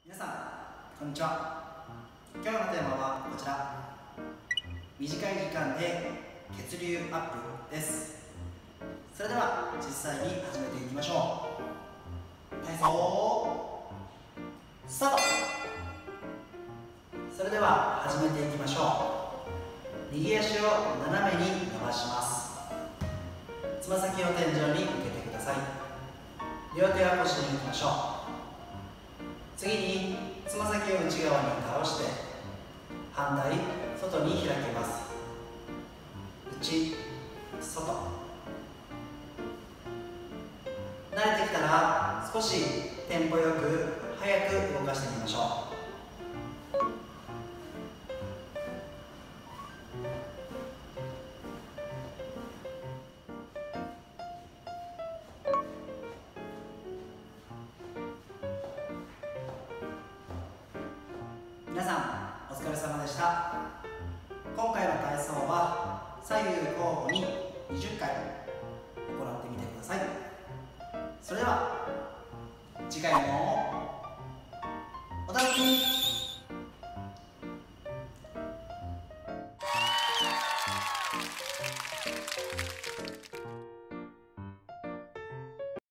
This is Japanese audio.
皆さんこんにちは。今日のテーマはこちら、短い時間で血流アップです。それでは実際に始めていきましょう。体操スタート。それでは始めていきましょう。右足を斜めに伸ばします。つま先を天井に向けてください。両手は腰に置きましょう。次につま先を内側に倒して反対外に開けます。内外。慣れてきたら少しテンポよく早く動かしてみましょう。皆さんお疲れ様でした。今回の体操は左右交互に20回行ってみてください。それでは次回もお楽しみに。